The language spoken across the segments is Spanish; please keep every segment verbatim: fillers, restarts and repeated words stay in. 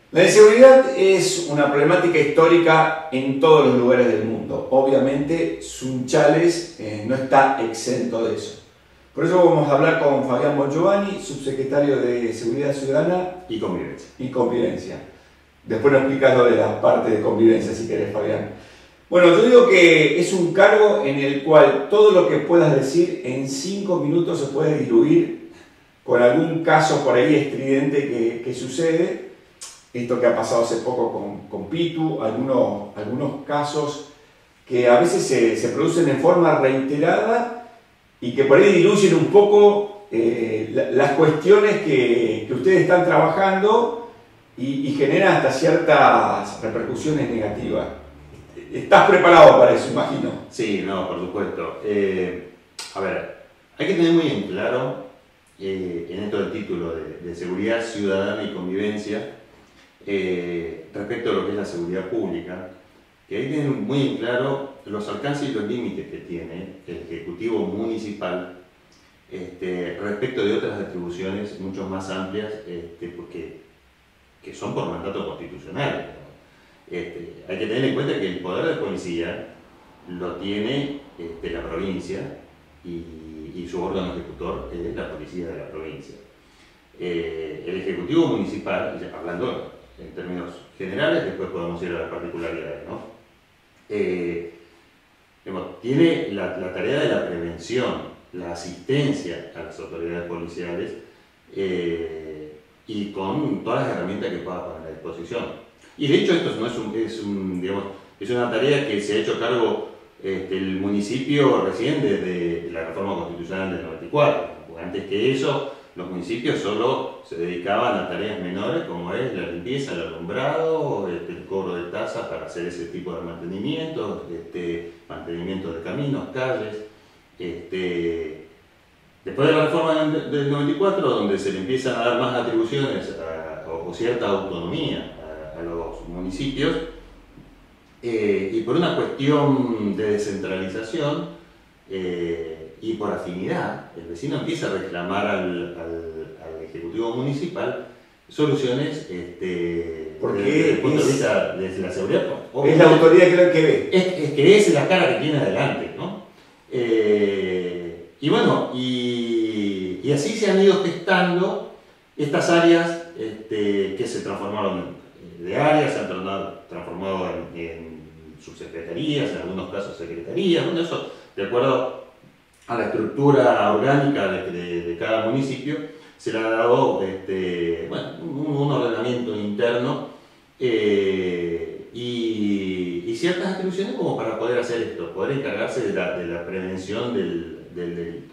La inseguridad es una problemática histórica en todos los lugares del mundo. Obviamente, Sunchales eh, no está exento de eso. Por eso vamos a hablar con Fabián Bongiovanni, subsecretario de Seguridad Ciudadana y Convivencia. y Convivencia. Después nos explicas lo de la parte de convivencia, si querés, Fabián. Bueno, yo digo que es un cargo en el cual todo lo que puedas decir en cinco minutos se puede diluir con algún caso por ahí estridente que, que sucede. Esto que ha pasado hace poco con, con Pitu, algunos, algunos casos que a veces se, se producen en forma reiterada y que por ahí diluyen un poco eh, la, las cuestiones que, que ustedes están trabajando y, y generan hasta ciertas repercusiones negativas. ¿Estás preparado para eso, imagino? Sí, no, por supuesto. Eh, a ver, hay que tener muy en claro, eh, en esto del título de, de Seguridad Ciudadana y Convivencia, eh, respecto a lo que es la seguridad pública, que hay que tener muy en claro los alcances y los límites que tiene el Ejecutivo Municipal este, respecto de otras atribuciones mucho más amplias, este, porque, que son por mandato constitucional. Este, hay que tener en cuenta que el poder de policía lo tiene este, la provincia y, y su órgano ejecutor es la policía de la provincia. Eh, el Ejecutivo Municipal, hablando en términos generales, después podemos ir a las particularidades, ¿no? Eh, digamos, tiene la, la tarea de la prevención, la asistencia a las autoridades policiales eh, y con todas las herramientas que pueda poner a disposición. Y de hecho esto no es, un, es, un, digamos, es una tarea que se ha hecho cargo este, el municipio recién desde la reforma constitucional del noventa y cuatro. Antes que eso, los municipios solo se dedicaban a tareas menores como es la limpieza, el alumbrado, este, el cobro de tasas para hacer ese tipo de mantenimiento, este, mantenimiento de caminos, calles. Este, después de la reforma del noventa y cuatro, donde se le empiezan a dar más atribuciones a, o, o cierta autonomía a los municipios, eh, y por una cuestión de descentralización eh, y por afinidad, el vecino empieza a reclamar al, al, al Ejecutivo Municipal soluciones este, porque desde el punto es, de vista de la seguridad. Es la autoridad que lo que ve. Es, es que es la cara que tiene adelante, ¿no? Eh, y bueno, y, y así se han ido gestando estas áreas este, que se transformaron de áreas, se han transformado en, en subsecretarías, en algunos casos secretarías, bueno, eso de acuerdo a la estructura orgánica de, de, de cada municipio se le ha dado este, bueno, un, un ordenamiento interno eh, y, y ciertas atribuciones como para poder hacer esto, poder encargarse de la, de la prevención del, del delito.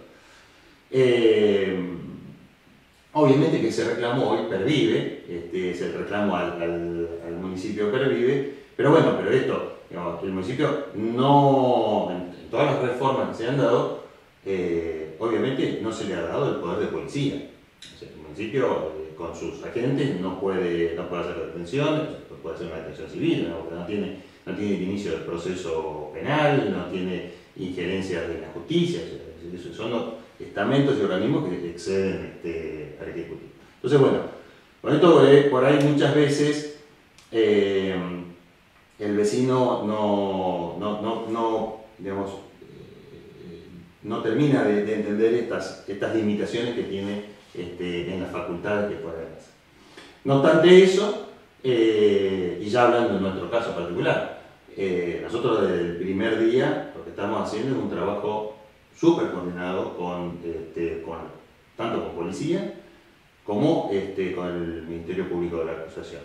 Eh, Obviamente que ese reclamo hoy pervive, este es el reclamo al, al, al municipio pervive, pero bueno, pero esto, digamos, el municipio no, en todas las reformas que se han dado, eh, obviamente no se le ha dado el poder de policía. O sea, el municipio eh, con sus agentes no puede, no puede hacer detenciones, puede hacer una detención civil, ¿no? No tiene, no tiene el inicio del proceso penal, no tiene injerencias de la justicia, o sea, son los estamentos y organismos que exceden este, al Ejecutivo. Entonces, bueno, con esto eh, por ahí muchas veces eh, el vecino no, no, no, no, digamos, eh, no termina de, de entender estas, estas limitaciones que tiene este, en las facultades que puede hacer. No obstante eso, eh, y ya hablando de nuestro caso particular, eh, nosotros desde el primer día lo que estamos haciendo es un trabajo súper coordinado con, este, con, tanto con policía como este, con el Ministerio Público de la Acusación.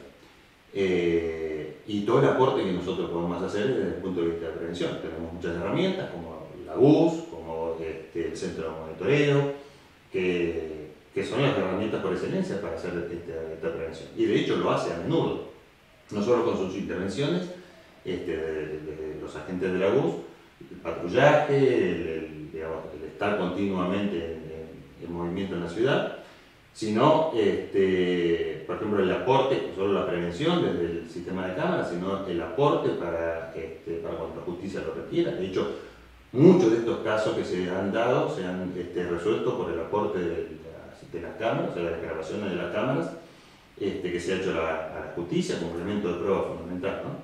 Eh, y todo el aporte que nosotros podemos hacer desde el punto de vista de prevención. Tenemos muchas herramientas como la U S, como este, el Centro de Monitoreo, que, que son las herramientas por excelencia para hacer esta, esta prevención. Y de hecho lo hace a menudo, no solo con sus intervenciones, este, de, de, de los agentes de la U S, el patrullaje, el, el, digamos, el estar continuamente en, en, en movimiento en la ciudad, sino, este, por ejemplo, el aporte, no solo la prevención desde el sistema de cámaras, sino el aporte para, este, para cuando la justicia lo requiera. De hecho, muchos de estos casos que se han dado se han este, resuelto por el aporte de, de, las cámaras, o sea, de las grabaciones de las cámaras, este, que se ha hecho a la, a la justicia como elemento de prueba fundamental, ¿no?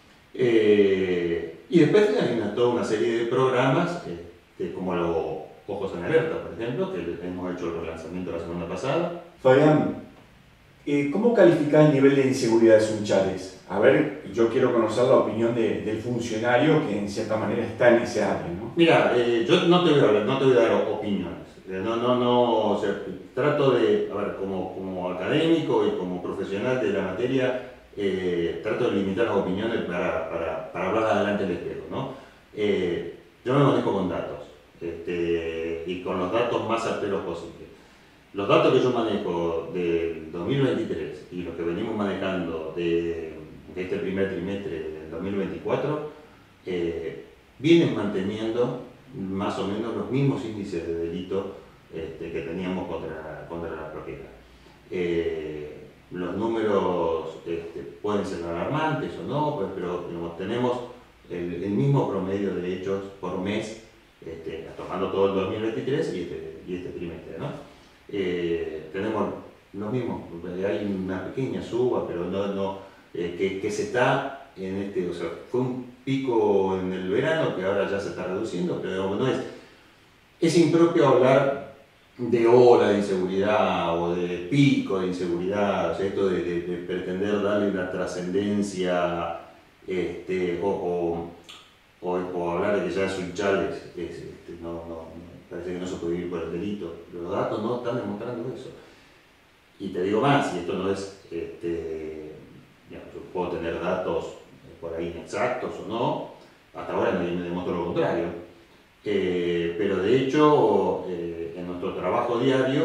Eh, y después hay una, toda una serie de programas, este, como los Ojos en Alerta, por ejemplo, que hemos hecho el relanzamiento la semana pasada. Fabián, eh, ¿cómo calificás el nivel de inseguridad de Sunchales? A ver, yo quiero conocer la opinión de, del funcionario que en cierta manera está en ese área, ¿no? Mira, eh, yo no te voy a hablar, no te voy a dar opiniones. No, no, no, o sea, trato de, a ver, como, como académico y como profesional de la materia, eh, trato de limitar las opiniones para, para, para hablar adelante del espejo, ¿no? Eh, yo me manejo con datos, este, y con los datos más certeros posibles. Los datos que yo manejo del dos mil veintitrés y los que venimos manejando de, de este primer trimestre del dos mil veinticuatro, eh, vienen manteniendo más o menos los mismos índices de delito este, que teníamos contra, contra la propiedad. Eh, los números este, pueden ser alarmantes o no, pues, pero digamos, tenemos el, el mismo promedio de hechos por mes, este, tomando todo el dos mil veintitrés y este, y este trimestre, ¿no? Eh, tenemos lo mismo, hay una pequeña suba, pero no, no eh, que, que se está en este, o sea, fue un pico en el verano que ahora ya se está reduciendo, pero no es, es impropio hablar de ola de inseguridad o de pico de inseguridad, o sea, esto de, de, de pretender darle una trascendencia, este, o, o, o, o hablar de que ya Sunchales es, este, no, no, no, parece que no se puede vivir por el delito. Los datos no están demostrando eso. Y te digo más, y esto no es, este, digamos, yo puedo tener datos por ahí inexactos o no, hasta ahora nadie me demostró lo contrario, eh, pero de hecho eh, en nuestro trabajo diario,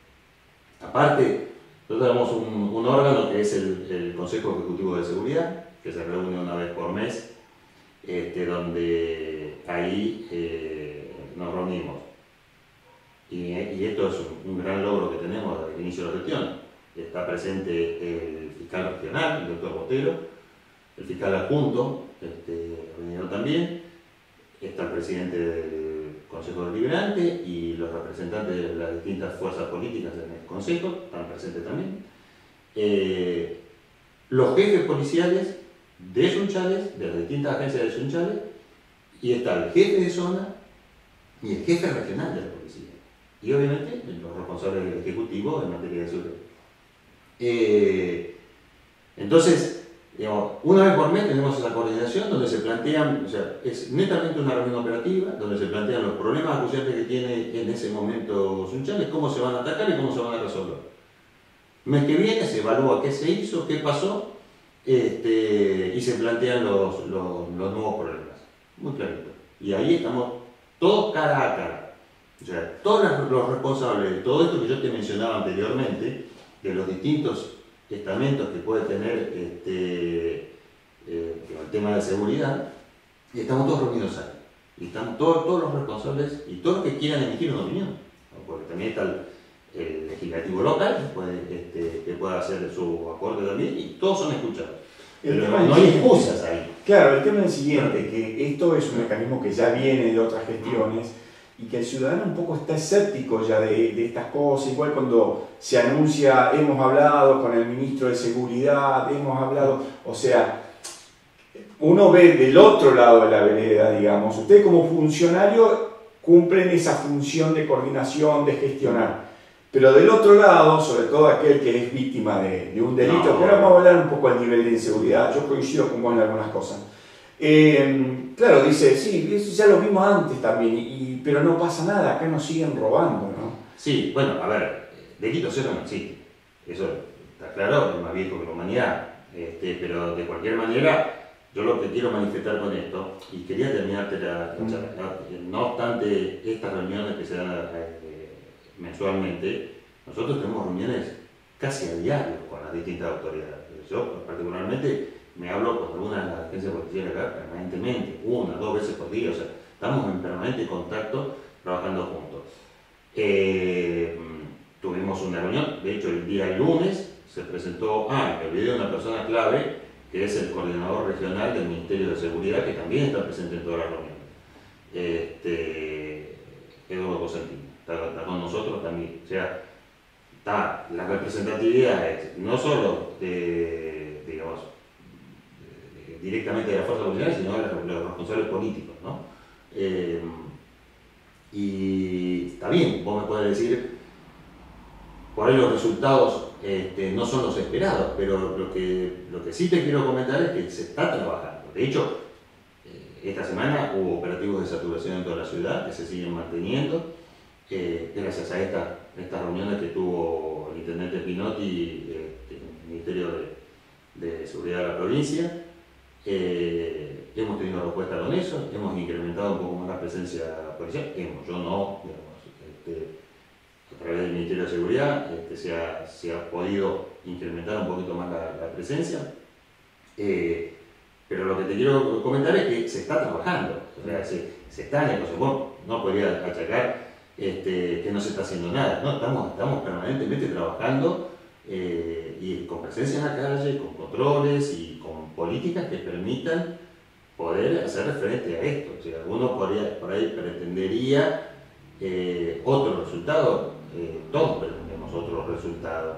aparte, nosotros tenemos un, un órgano que es el, el Consejo Ejecutivo de Seguridad, que se reúne una vez por mes, este, donde ahí eh, nos reunimos. Y, y esto es un, un gran logro que tenemos desde el inicio de la gestión. Está presente el fiscal regional, el doctor Botero, el fiscal adjunto, este, venido también, está el presidente del Consejo Deliberante y los representantes de las distintas fuerzas políticas en el Consejo están presentes también. Eh, los jefes policiales de Sunchales, de las distintas agencias de Sunchales, y está el jefe de zona y el jefe regional de la policía. Y obviamente los responsables del Ejecutivo en materia de seguridad. Eh, entonces, digamos, una vez por mes tenemos esa coordinación donde se plantean, o sea, es netamente una reunión operativa, donde se plantean los problemas acuciantes que tiene en ese momento Sunchales, cómo se van a atacar y cómo se van a resolver. El mes que viene se evalúa qué se hizo, qué pasó, este, y se plantean los, los, los nuevos problemas. Muy clarito. Y ahí estamos todos cara a cara. O sea, todos los responsables de todo esto que yo te mencionaba anteriormente, de los distintos estamentos que puede tener este, eh, el tema de seguridad, y estamos todos reunidos ahí. Y estamos todos, todos los responsables y todos los que quieran emitir una opinión, ¿no? Porque también está el, el legislativo local que puede, este, que puede hacer su aporte también, y todos son escuchados. El Pero tema no hay excusas ahí. Claro, el tema es el siguiente, que esto es un mecanismo que ya viene de otras gestiones y que el ciudadano un poco está escéptico ya de, de estas cosas. Igual cuando se anuncia, hemos hablado con el ministro de Seguridad, hemos hablado, o sea, uno ve del otro lado de la vereda, digamos. Ustedes como funcionario cumplen esa función de coordinación, de gestionar. Pero del otro lado, sobre todo aquel que es víctima de, de un delito, No, que ahora vamos a hablar un poco del nivel de inseguridad, yo coincido con vos en algunas cosas. Eh, claro, dice, sí, eso ya lo vimos antes también, y, pero no pasa nada, acá nos siguen robando, ¿no? Sí, bueno, a ver, delito cero no existe, eso está claro, es más viejo que la humanidad, este, pero de cualquier manera, yo lo que quiero manifestar con esto, y quería terminarte la, la charla, no obstante estas reuniones que se dan eh, mensualmente, nosotros tenemos reuniones casi a diario con las distintas autoridades. Yo particularmente me hablo con algunas de las agencias policiales acá permanentemente, una, dos veces por día, o sea, estamos en permanente contacto trabajando juntos. Eh, tuvimos una reunión, de hecho el día lunes se presentó, ah, me olvidé de una persona clave, que es el coordinador regional del Ministerio de Seguridad, que también está presente en todas las reuniones. Este, Eduardo Cosentino, está, está con nosotros también. O sea, está, la representatividad es no solo de, digamos, de, de, directamente de la fuerza policial, sino de los, los responsables políticos, ¿no? Eh, y está bien, vos me podés decir, por ahí los resultados este, no son los esperados, pero lo que, lo que sí te quiero comentar es que se está trabajando. De hecho, eh, esta semana hubo operativos de saturación en toda la ciudad que se siguen manteniendo, eh, gracias a esta, estas reuniones que tuvo el intendente Pinotti este, en el Ministerio de, de Seguridad de la provincia. Eh, hemos tenido respuesta con eso, hemos incrementado un poco más la presencia policial, hemos, yo no, digamos, este, a través del Ministerio de Seguridad este, se, ha, se ha podido incrementar un poquito más la, la presencia, eh, pero lo que te quiero comentar es que se está trabajando, o sea, se, se está en el proceso. Bueno, no podría achacar este, que no se está haciendo nada, ¿no? estamos, estamos permanentemente trabajando eh, y con presencia en la calle, con controles y con políticas que permitan poder hacer frente a esto. O sea, uno podría, por ahí pretendería eh, otro resultado, eh, todos pretendemos otro resultado,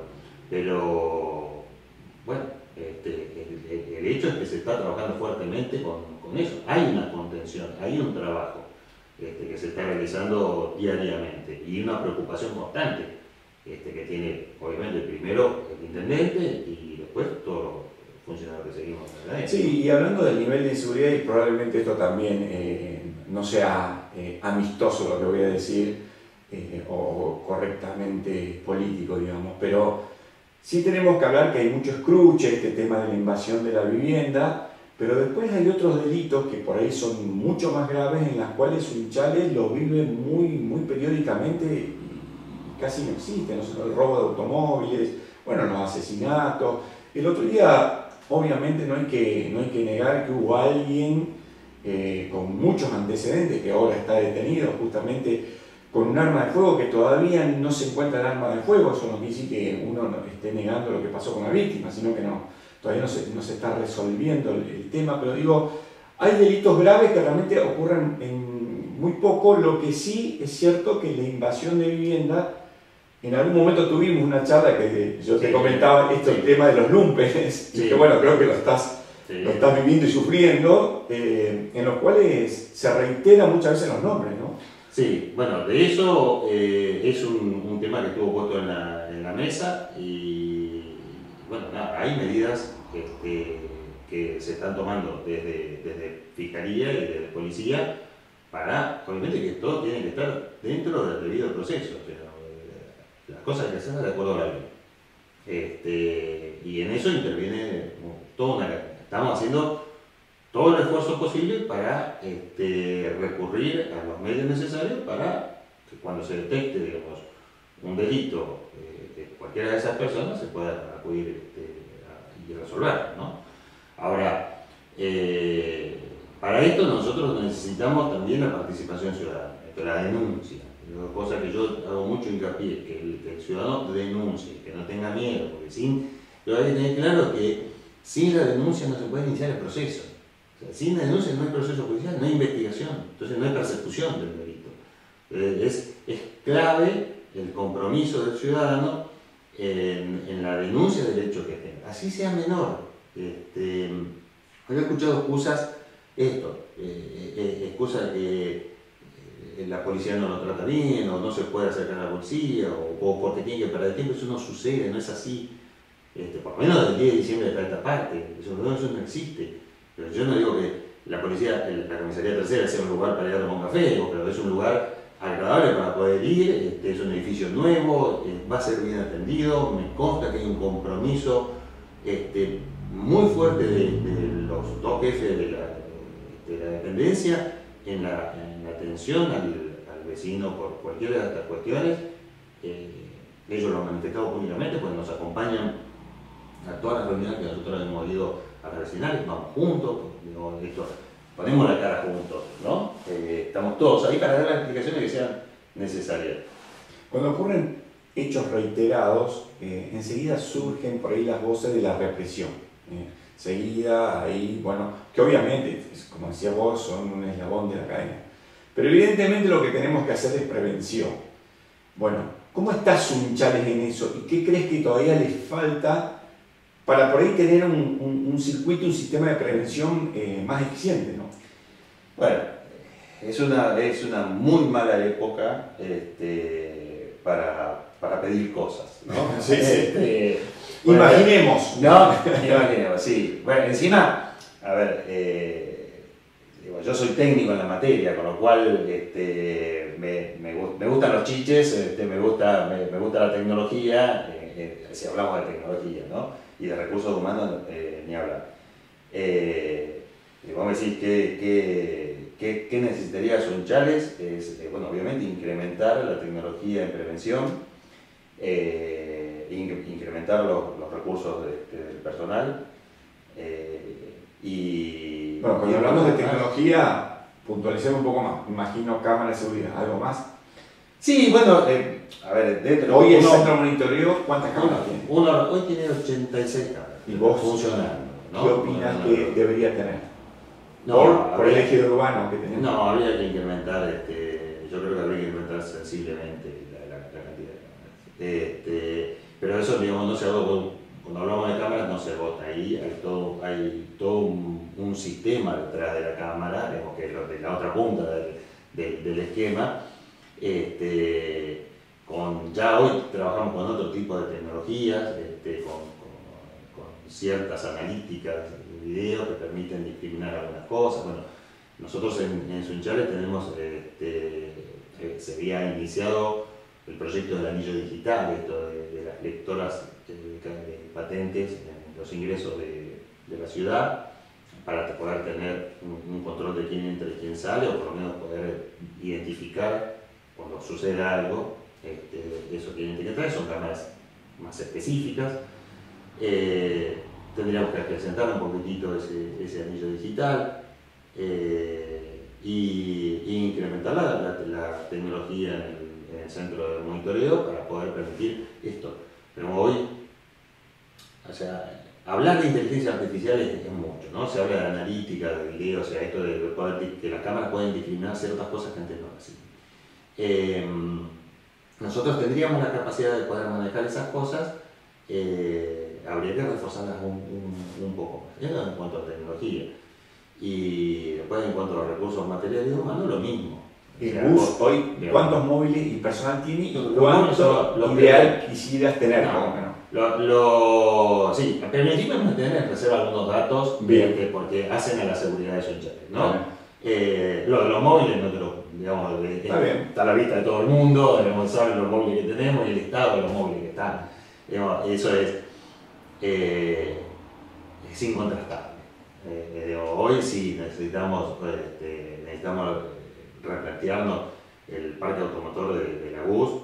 pero bueno, este, el, el, el hecho es que se está trabajando fuertemente con, con eso. Hay una contención, hay un trabajo este, que se está realizando diariamente y una preocupación constante este, que tiene obviamente primero el intendente y después todos los funcionarios que seguimos. ¿Verdad? Sí, y hablando del nivel de inseguridad, y probablemente esto también eh, no sea eh, amistoso lo que voy a decir, eh, o correctamente político, digamos, pero sí tenemos que hablar que hay mucho escruche, este tema de la invasión de la vivienda, pero después hay otros delitos que por ahí son mucho más graves, en las cuales Sunchales lo vive muy, muy periódicamente y casi no existe, no sé, el robo de automóviles, bueno, los asesinatos. El otro día, obviamente, no hay que, no hay que negar que hubo alguien eh, con muchos antecedentes que ahora está detenido justamente con un arma de fuego, que todavía no se encuentra el arma de fuego. Eso no quiere decir que uno no esté negando lo que pasó con la víctima, sino que no, todavía no se, no se está resolviendo el, el tema, pero digo, hay delitos graves que realmente ocurren en muy poco. Lo que sí es cierto que la invasión de vivienda, en algún momento tuvimos una charla que yo te sí, comentaba, esto, sí. El tema de los lumpenes, sí. Que bueno, creo que lo estás, sí. lo estás viviendo y sufriendo, eh, en los cuales se reiteran muchas veces los nombres, ¿no? Sí, bueno, de eso eh, es un, un tema que estuvo puesto en la, en la mesa y bueno, nada, hay medidas este, que se están tomando desde, desde Fiscalía y desde Policía para, obviamente que todo tiene que estar dentro del debido proceso, o sea, las cosas que se hacen de acuerdo a la ley. Este, y en eso interviene toda una cadena. Estamos haciendo todo el esfuerzo posible para este, recurrir a los medios necesarios para que cuando se detecte, digamos, un delito eh, de cualquiera de esas personas se pueda acudir este, a, y resolver, ¿no? Ahora, eh, para esto nosotros necesitamos también la participación ciudadana, la denuncia. Cosa que yo hago mucho hincapié, que el, que el ciudadano denuncie, que no tenga miedo, porque sin, pero hay que tener claro que sin la denuncia no se puede iniciar el proceso. O sea, sin la denuncia no hay proceso judicial, no hay investigación, entonces no hay persecución del delito. Eh, es, es clave el compromiso del ciudadano en, en la denuncia del hecho que tenga, así sea menor. Este, he escuchado excusas, esto, eh, eh, excusas que la policía no lo trata bien, o no se puede acercar a la policía, o, o porque tiene que perder tiempo. Eso no sucede, no es así. Este, por lo menos desde el diez de diciembre de esta parte, eso, eso no existe. Pero yo no digo que la policía, la comisaría tercera sea un lugar para ir a tomar un café, pero es un lugar agradable para poder ir, este, es un edificio nuevo, eh, va a ser bien atendido, me consta que hay un compromiso este, muy fuerte de, de los dos jefes de la, de la dependencia en la, en la atención al, al vecino por cualquiera de estas cuestiones. Eh, ellos lo han manifestado públicamente, pues nos acompañan a todas las reuniones que nosotros hemos ido a las vecinales, vamos juntos, digo, esto, ponemos la cara juntos, ¿no? Eh, estamos todos ahí para dar las explicaciones que sean necesarias. Cuando ocurren hechos reiterados, eh, enseguida surgen por ahí las voces de la represión. Eh, Seguida ahí, bueno, que obviamente, como decía vos, son un eslabón de la cadena. Pero evidentemente lo que tenemos que hacer es prevención. Bueno, ¿Cómo está Sunchales en eso? ¿Y qué crees que todavía le falta para por ahí tener un, un, un circuito, un sistema de prevención eh, más eficiente, ¿no? Bueno, es una, es una muy mala época este, para, para pedir cosas, ¿no? Sí, sí. Este, Imaginemos. No, imaginemos, sí. Bueno, encima, a ver, eh, digo, yo soy técnico en la materia, con lo cual este, me, me, me gustan los chiches, este, me, gusta, me, me gusta la tecnología, eh, eh, si hablamos de tecnología, ¿no? Y de recursos humanos, eh, ni hablar. Eh, y vos me decís que, que, que, que necesitaría Sunchales, es, eh, bueno, obviamente incrementar la tecnología en prevención, eh, incrementar los, los recursos de, de, del personal, eh, y... Bueno, cuando y hablamos de más. tecnología, puntualicemos un poco más. Imagino cámara de seguridad, ¿algo más? Sí, bueno, eh, a ver, dentro... Hoy el uno, centro de monitoreo, ¿cuántas cámaras uno, tiene? uno, hoy tiene ochenta y seis cámaras. ¿Y vos funcionando, ¿no? qué opinas no, que debería tener? No, por, por el habría- eje urbano que tenemos. No, habría que incrementar, este, yo creo que habría que incrementar sensiblemente la, la, la cantidad de cámaras. Este, pero eso, digamos, no se agota, cuando hablamos de cámaras no se agota ahí, hay todo, hay todo un, un sistema detrás de la cámara, digamos, que es lo de la otra punta del, del, del esquema. Este, con, ya hoy trabajamos con otro tipo de tecnologías, este, con, con, con ciertas analíticas de video que permiten discriminar algunas cosas. Bueno, nosotros en, en Sunchales tenemos, este, eh, se había iniciado el proyecto del anillo digital, esto de, de las lectoras de, de patentes en los ingresos de, de la ciudad, para poder tener un, un control de quién entra y quién sale, o por lo menos poder identificar cuando sucede algo, este, eso tiene que entrar, son cámaras más específicas. Eh, tendríamos que acrecentar un poquitito ese, ese anillo digital, eh, y, y incrementar la, la, la tecnología en el, en el centro de monitoreo para poder permitir esto. Pero hoy, o sea, hablar de inteligencia artificial es, es mucho, ¿no? Se habla de analítica, de video, o sea, esto de, de poder, que las cámaras pueden discriminar ciertas cosas que antes no hacían. Eh, nosotros tendríamos la capacidad de poder manejar esas cosas, eh, habría que reforzarlas un, un, un poco más, ¿eh? En cuanto a tecnología. Y después, en cuanto a recursos materiales y humanos, lo mismo. El O sea, bus vos- hoy, digamos, ¿cuántos móviles y personal tiene y Los cuánto móviles son los ideal quisieras tener? No. Por lo menos? Lo, lo, sí, permitimos mantener en reserva algunos datos, Bien. este, porque hacen a la seguridad de Sunchales, ¿no? Bien. Eh, lo de los móviles, no te lo, digamos, de- Está bien. está a la vista de todo el mundo, debemos saber los móviles que tenemos y el estado de los móviles que están. Digamos, eso es, eh, es incontrastable. Eh, digamos, hoy sí necesitamos, este, necesitamos replantearnos el parque automotor de, de la U S,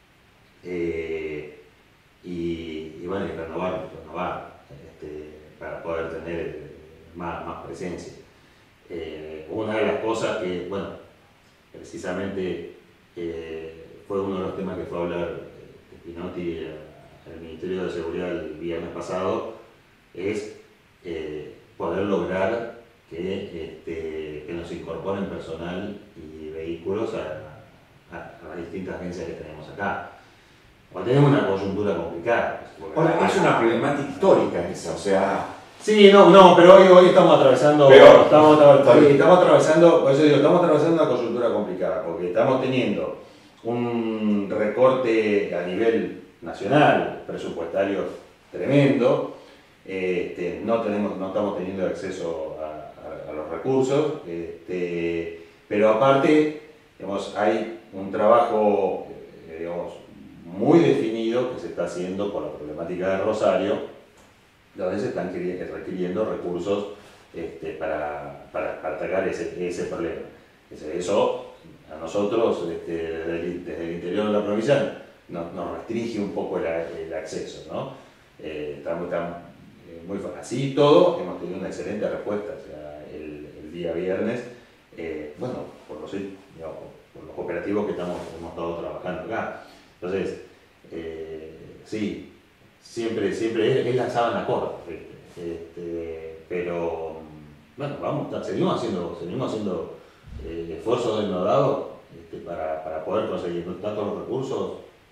eh, y, y bueno, y renovar, renovar este, para poder tener eh, más, más presencia. Eh, una de las cosas que, bueno, precisamente eh, fue uno de los temas que fue a hablar eh, Pinotti al Ministerio de Seguridad el viernes pasado, es eh, poder lograr que, este, que nos incorporen personal y vehículos a, a, a las distintas agencias que tenemos acá. O tenemos una coyuntura complicada. Ahora, es una problemática histórica esa, o sea, Sí, no, no, pero hoy, hoy estamos atravesando, Peor. estamos, estamos, Está sí, estamos atravesando, por eso digo, estamos atravesando una coyuntura complicada, porque estamos teniendo un recorte a nivel nacional, presupuestario tremendo, este, no, tenemos, no estamos teniendo acceso a, a, a los recursos, este, pero aparte, digamos, hay un trabajo, eh, digamos, muy definido que se está haciendo por la problemática de Rosario, donde se están requiriendo recursos este, para, para, para atacar ese, ese problema. Eso a nosotros, este, desde, el, desde el interior de la provincia, nos, nos restringe un poco el, el acceso, ¿no? Eh, estamos, estamos eh, muy así y todo, hemos tenido una excelente respuesta. O sea, el, el día viernes, eh, bueno, por los, digamos, por los operativos que estamos, hemos estado trabajando acá. Entonces, eh, sí, siempre, siempre es, es la sábana corta, este, pero bueno, vamos, seguimos haciendo, seguimos haciendo eh, esfuerzos denodados este, para, para poder conseguir tanto los recursos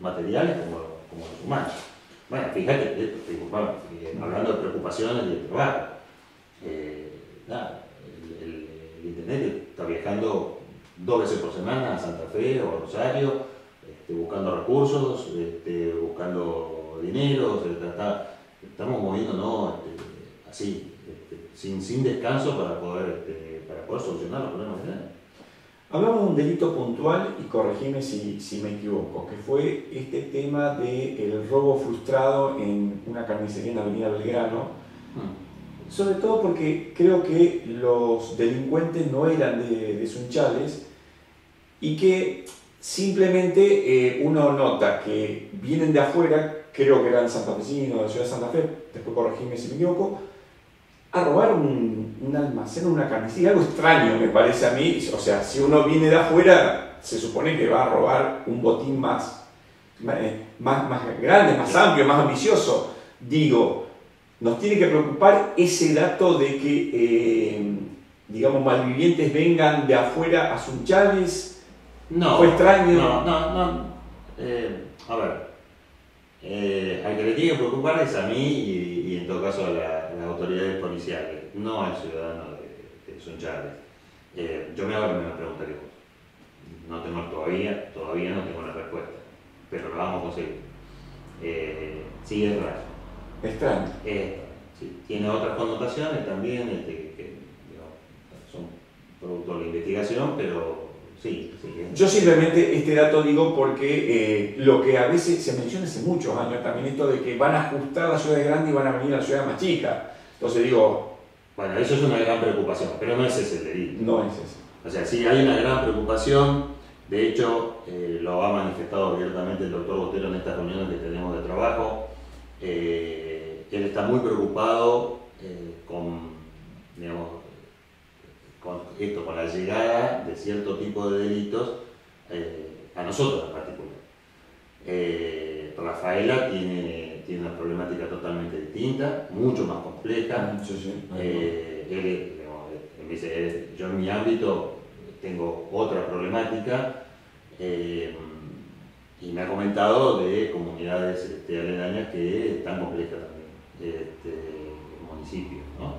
materiales como, como los humanos. Bueno, fíjate, eh, bueno, eh, hablando de preocupaciones y de trabajo, eh, nada, el, el, el Internet está viajando dos veces por semana a Santa Fe o a Rosario, este, buscando recursos, este, buscando dinero, o sea, está, estamos moviéndonos este, así, este, sin, sin descanso para poder, este, para poder solucionar los problemas que tenemos. Hablamos de un delito puntual, y corregime si, si me equivoco, que fue este tema del robo frustrado en una carnicería en Avenida Belgrano, hmm. sobre todo porque creo que los delincuentes no eran de, de Sunchales, y que simplemente eh, uno nota que vienen de afuera, creo que eran santafesinos de la ciudad de Santa Fe, después corregime si me equivoco, a robar un, un almacén, una carnicería, algo extraño me parece a mí. O sea, si uno viene de afuera, se supone que va a robar un botín más, más, más grande, más amplio, más ambicioso. Digo, nos tiene que preocupar ese dato de que, eh, digamos, malvivientes vengan de afuera a Sunchales. No, ¿Fue extraño? No, no, no. Eh, a ver, eh, al que le tiene que preocupar es a mí y, y en todo caso a la, las autoridades policiales, no al ciudadano de, de Sunchales. Eh, yo me hago la misma pregunta que vos. No tengo todavía, todavía no tengo la respuesta, pero lo vamos a conseguir. Eh, sí, es raro. Extraño. Eh, sí, tiene otras connotaciones también, este, que digamos, son producto de la investigación, pero sí, sí. Yo simplemente este dato digo porque eh, lo que a veces se menciona hace muchos años también, esto de que van a ajustar las ciudades grandes y van a venir a las ciudades más chicas. Entonces digo... Bueno, eso es una gran preocupación, pero no es ese el delito. No es ese. O sea, sí hay una gran preocupación, de hecho eh, lo ha manifestado abiertamente el doctor Botero en estas reuniones que tenemos de trabajo. Eh, él está muy preocupado eh, con, digamos, con esto, con la llegada de cierto tipo de delitos eh, a nosotros en particular. Eh, Rafaela tiene, tiene una problemática totalmente distinta, mucho más compleja. Sí, sí. Eh, él, digamos, él dice, yo en mi ámbito tengo otra problemática eh, y me ha comentado de comunidades este, aledañas que están complejas también, este, municipios, ¿no?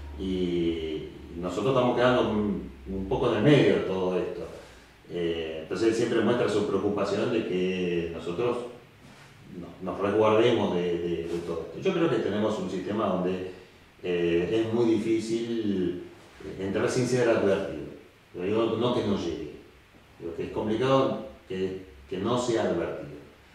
Y nosotros estamos quedando un, un poco en el medio de todo esto. Eh, entonces él siempre muestra su preocupación de que nosotros no, nos resguardemos de, de, de todo esto. Yo creo que tenemos un sistema donde eh, es muy difícil entrar sin ser advertido. Yo digo, no que no llegue, digo que es complicado que, que no sea advertido.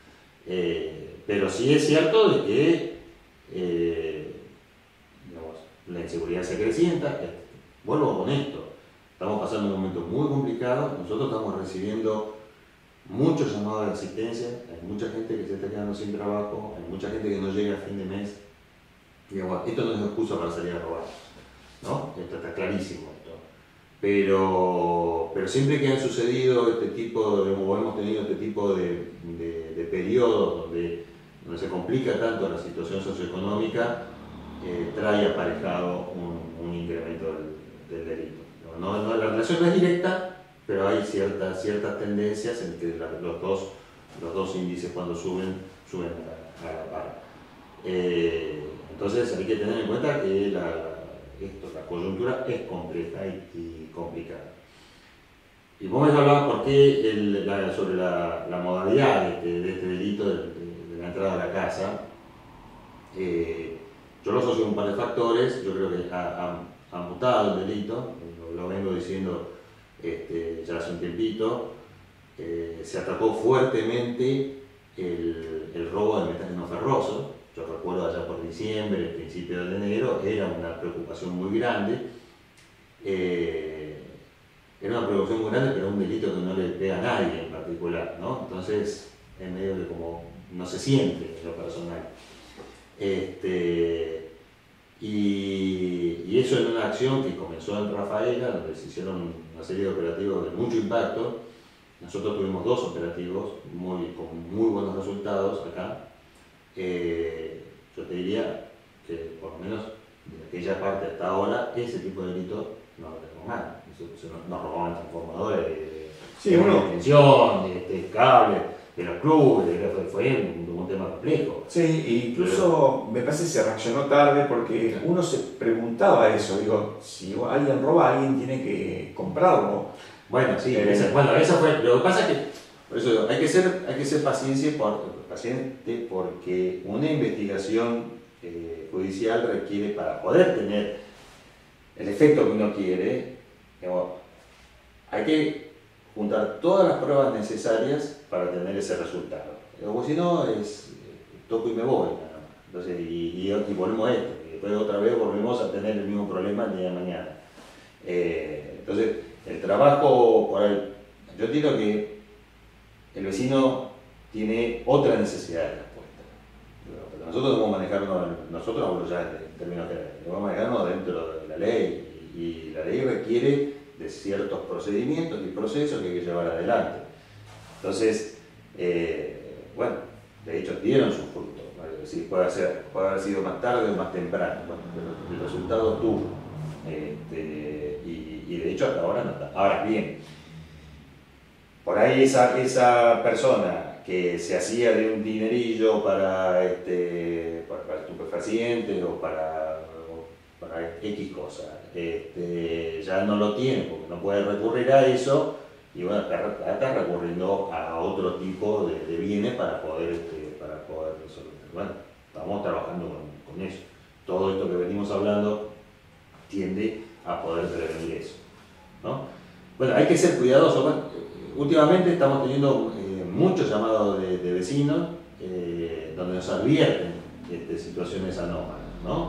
Eh, pero sí es cierto de que eh, digamos, la inseguridad se acrecienta. Vuelvo con esto, estamos pasando un momento muy complicado, nosotros estamos recibiendo muchos llamados de asistencia, hay mucha gente que se está quedando sin trabajo, hay mucha gente que no llega a fin de mes. Digamos, esto no es excusa para salir a robar, ¿no? Esto está clarísimo. Esto. Pero, pero siempre que han sucedido este tipo, de, o hemos tenido este tipo de, de, de periodos donde, donde se complica tanto la situación socioeconómica, eh, trae aparejado un, un incremento del, del delito. No, no, la relación no es directa, pero hay ciertas, ciertas tendencias en que la, los, dos, los dos índices cuando suben, suben a, a la par. Eh, entonces hay que tener en cuenta que la, esto, la coyuntura es compleja y, y complicada. Y vos me hablabas por qué el, la, sobre la, la modalidad de este, de este delito, de, de, de la entrada a la casa. Eh, yo lo asocio a un par de factores, yo creo que ha, ha, ha mutado el delito, lo, lo vengo diciendo este, ya hace un tiempito. Eh, se atacó fuertemente el, el robo de metales no ferrosos. Yo recuerdo allá por diciembre, el principio de enero, era una preocupación muy grande. Eh, era una preocupación muy grande, pero un delito que no le pega a nadie en particular, ¿no? Entonces, es medio que como no se siente en lo personal. Este, y, y eso en una acción que comenzó en Rafaela, donde se hicieron una serie de operativos de mucho impacto. Nosotros tuvimos dos operativos muy, con muy buenos resultados acá. Eh, yo te diría que por lo menos de aquella parte hasta ahora, ese tipo de delitos no lo tenemos nada. Nos robaban transformadores de, sí, de uno. extensión, de, de cable. de los clubes, fue, fue un, un tema complejo. Sí, incluso me parece que se reaccionó tarde porque uno se preguntaba eso, digo, si alguien roba, alguien tiene que comprarlo. Bueno, sí, eh, esa, bueno, eso fue, lo que pasa es que, por eso hay que ser, hay que ser paciente, por, paciente porque una investigación eh, judicial requiere, para poder tener el efecto que uno quiere, digamos, hay que juntar todas las pruebas necesarias para tener ese resultado. Porque si no, es toco y me voy. Entonces, y, y, y volvemos a esto. Y después otra vez volvemos a tener el mismo problema el día de mañana. Eh, entonces, el trabajo, por ahí, yo digo que el vecino tiene otra necesidad de respuesta. Pero nosotros debemos manejarnos, nosotros hablo ya en términos generales, debemos manejarnos dentro de la ley. Y la ley requiere de ciertos procedimientos y procesos que hay que llevar adelante. Entonces, eh, bueno, de hecho dieron sus frutos. Es decir, puede, ser, puede haber sido más tarde o más temprano, bueno, pero el resultado tuvo. Este, y, y de hecho hasta ahora no está. Ahora bien, por ahí esa, esa persona que se hacía de un dinerillo para, este, para, para estupefacientes o para, o para X cosas, este, ya no lo tiene porque no puede recurrir a eso y bueno, está, está recurriendo a otro tipo de, de bienes para poder, este, para poder resolver. Bueno, estamos trabajando con, con eso. Todo esto que venimos hablando tiende a poder prevenir eso, ¿no? Bueno, hay que ser cuidadosos. Bueno, últimamente estamos teniendo eh, muchos llamados de, de vecinos eh, donde nos advierten este, situaciones anómalas, ¿no?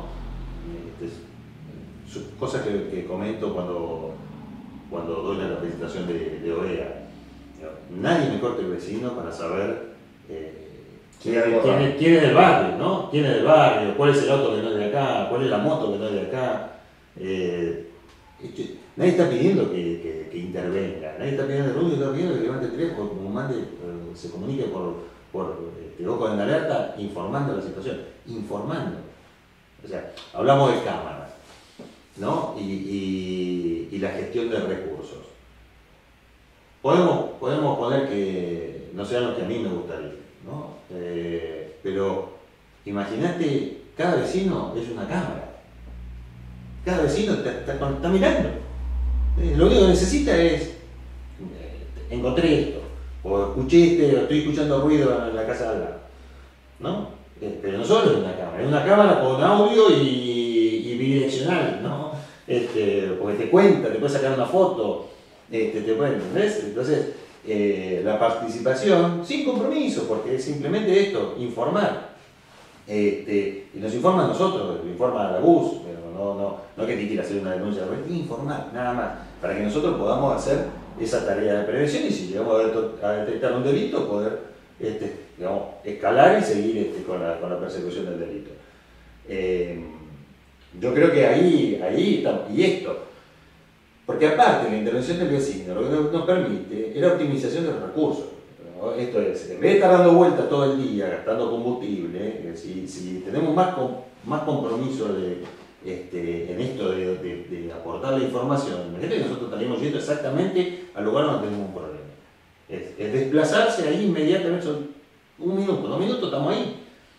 Este, cosas que, que comento cuando, cuando doy la capacitación de, de O E A. Nadie mejor que el vecino para saber eh, quién, quién, quién es del barrio, ¿no? ¿Quién es del barrio? ¿Cuál es el auto que no es de acá? ¿Cuál es la moto que no es de acá? Eh, este, nadie está pidiendo que, que, que intervenga, nadie está pidiendo, el único que está pidiendo es que levante el teléfono, como mande, eh, se comunique por, por este, ojos en alerta, informando la situación, informando. O sea, hablamos de cámaras, ¿no? Y, y, y la gestión de recursos. Podemos, podemos poner que no sean los que a mí me gustaría, ¿no? Eh, pero imagínate, cada vecino es una cámara. Cada vecino está, está, está mirando. Eh, lo único que necesita es, eh, encontré esto, o escuché este, o estoy escuchando ruido en la casa de al lado, ¿no? Eh, pero no solo es una cámara, es una cámara con audio y, y bidireccional, ¿no? Este, porque te cuenta, te puede sacar una foto, este, te puede, ¿entendés? Entonces, eh, la participación, sin compromiso, porque es simplemente esto, informar. Este, y nos informa a nosotros, lo informa a la B U S, pero no, no, no que te quiera hacer una denuncia, pero informar, nada más, para que nosotros podamos hacer esa tarea de prevención y si llegamos a detectar un delito, poder este, digamos, escalar y seguir este, con, la, con la persecución del delito. Eh, yo creo que ahí, ahí está, y esto, porque aparte la intervención del vecino, lo que nos permite es la optimización de los recursos. Esto es, en vez de estar dando vueltas todo el día, gastando combustible, eh, si, si tenemos más, com, más compromiso de, este, en esto de, de, de aportar la información, imagínate que nosotros estaríamos yendo exactamente al lugar donde tenemos un problema. Es, es desplazarse ahí inmediatamente, son un minuto, dos minutos, estamos ahí.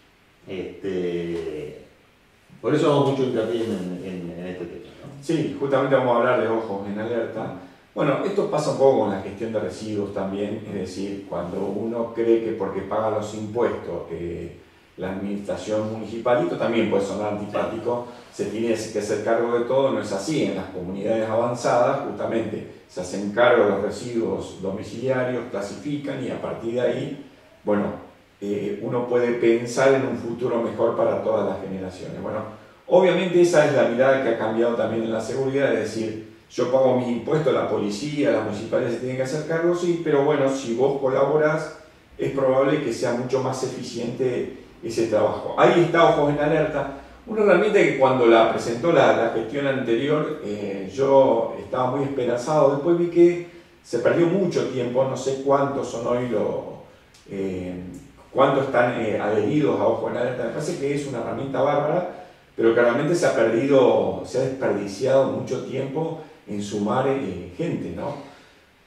Este, por eso hago mucho hincapié en, en, en este tema, ¿no? Sí, justamente vamos a hablar de ojos en alerta. Bueno, esto pasa un poco con la gestión de residuos también, es decir, cuando uno cree que porque paga los impuestos eh, la administración municipal, esto también puede sonar antipático, se tiene que hacer cargo de todo, no es así. En las comunidades avanzadas justamente se hacen cargo de los residuos domiciliarios, clasifican y a partir de ahí, bueno, eh, uno puede pensar en un futuro mejor para todas las generaciones. Bueno, obviamente esa es la mirada que ha cambiado también en la seguridad, es decir, yo pago mis impuestos, la policía, las municipalidades se tienen que hacer cargo, sí, pero bueno, si vos colaborás, es probable que sea mucho más eficiente ese trabajo. Ahí está Ojos en Alerta, una herramienta que cuando la presentó la, la gestión anterior, eh, yo estaba muy esperanzado, después vi que se perdió mucho tiempo, no sé cuántos son hoy los, eh, cuántos están eh, adheridos a Ojos en Alerta, me parece que es una herramienta bárbara, pero claramente se ha perdido, se ha desperdiciado mucho tiempo en sumar eh, gente, ¿no?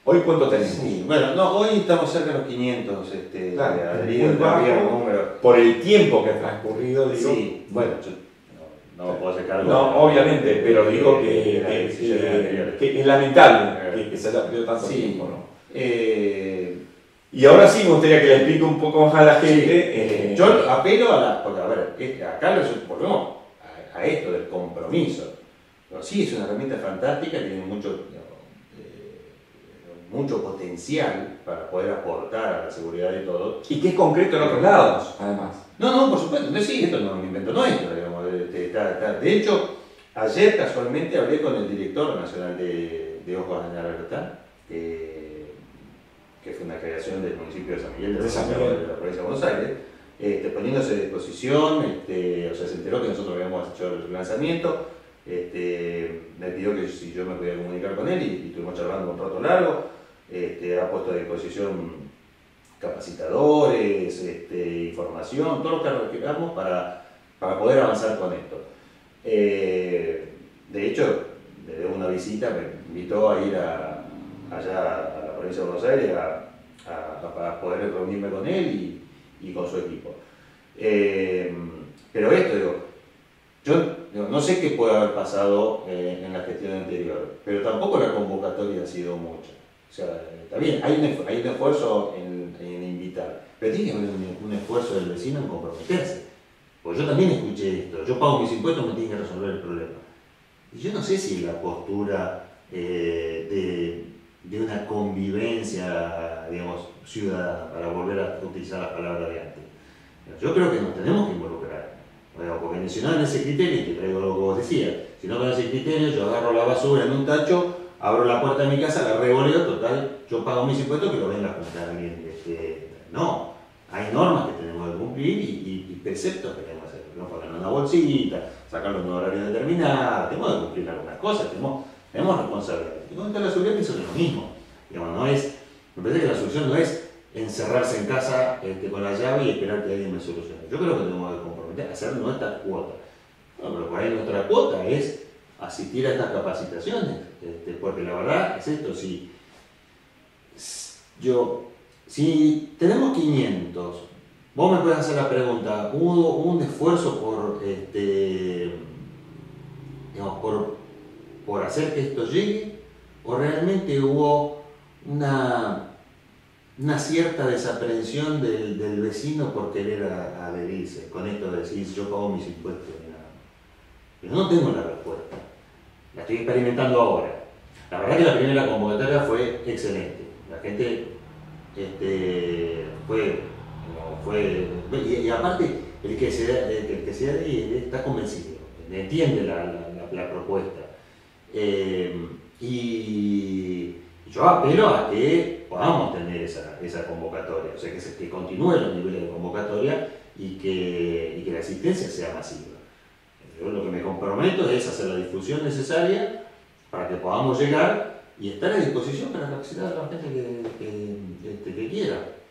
¿Hoy cuánto tenemos? Sí, bueno, no, hoy estamos cerca de los quinientos este, Claro, adheridos, muy bajo, había un número. por el tiempo que ha transcurrido, digo. Sí, bueno, yo no, no puedo hacer cargo. No, de, obviamente, pero digo que, de las que, decisiones que- anteriores. que es lamentable que, que se haya perdido tanto Sí. tiempo, ¿no? Eh, Y ahora sí me gustaría que le explique un poco más a la gente. Sí, eh, yo apelo a la. Porque, a ver, es- acá les- volvemos a, a esto del compromiso. Pero sí, es una herramienta fantástica, tiene mucho, digamos, eh, mucho potencial para poder aportar a la seguridad de todos. Y que es concreto en otros lados, además. No, no, por supuesto, entonces sí, esto no es un invento nuestro, digamos. este, está- está- De hecho, ayer casualmente hablé con el director nacional de, de Ojos de Alerta, que que fue una creación del municipio de San Miguel de, De San la, Miguel. de la provincia de Buenos Aires, este, poniéndose a disposición, este, o sea, se enteró que nosotros habíamos hecho el lanzamiento, este, me pidió que si yo me podía comunicar con él y, y estuvimos charlando un rato largo, este, ha puesto a disposición capacitadores, este, información, todo lo que requiramos para, para poder avanzar con esto. Eh, de hecho, desde una visita me invitó a ir a, allá a la provincia de Buenos Aires a, a, a- para poder reunirme con él y, y con su equipo. Eh, pero esto, digo, yo digo, no sé qué puede haber pasado eh, en la gestión anterior, pero tampoco la convocatoria ha sido mucha. O sea, está bien, hay un, esfu- hay un esfuerzo en, en invitar, pero tiene que haber un, un esfuerzo del vecino en comprometerse. Porque yo también escuché esto, yo pago mis impuestos, me tienen que resolver el problema. Y yo no sé si la postura eh, de, de una convivencia, digamos, ciudadana, para volver a utilizar las palabras de antes. Yo creo que nos tenemos que involucrar. Bueno, porque si no en ese criterio, y te traigo lo que vos decías, si no con ese criterio yo agarro la basura en un tacho, abro la puerta de mi casa, la revoleo, total, yo pago mis impuestos, que lo venga a juntar alguien. Este, no, hay normas que tenemos que cumplir y, y, y preceptos que tenemos que hacer. No poner una bolsita, sacarlo en un horario determinado, tenemos que cumplir algunas cosas, tenemos, tenemos responsabilidades. Y con esto de la seguridad pienso que es lo mismo. Digamos, no es, me parece que la solución no es encerrarse en casa este, con la llave y esperar que alguien me solucione. Yo creo que tenemos que comprometer a hacer nuestra cuota. Bueno, pero por ahí nuestra cuota es asistir a estas capacitaciones, este, porque la verdad es esto, si yo, si tenemos quinientos, vos me puedes hacer la pregunta, ¿hubo un esfuerzo por, este, digamos, por, por hacer que esto llegue? ¿O realmente hubo una, una cierta desaprensión del, del vecino por querer a- adherirse? Con esto de decir, yo pago mis impuestos y nada. Yo no tengo la respuesta. La estoy experimentando ahora. La verdad que la primera convocatoria fue excelente. La gente este, fue, no, fue y, y aparte el que se el que se adhiere está convencido, entiende la, la, la, la propuesta. Eh, y yo apelo a que podamos tener esa, esa convocatoria, o sea que, se, que continúen los niveles de convocatoria y que, y que la asistencia sea masiva. Yo lo que me comprometo es hacer la difusión necesaria para que podamos llegar y estar a disposición para capacitar a la gente que, que, que, que quiera.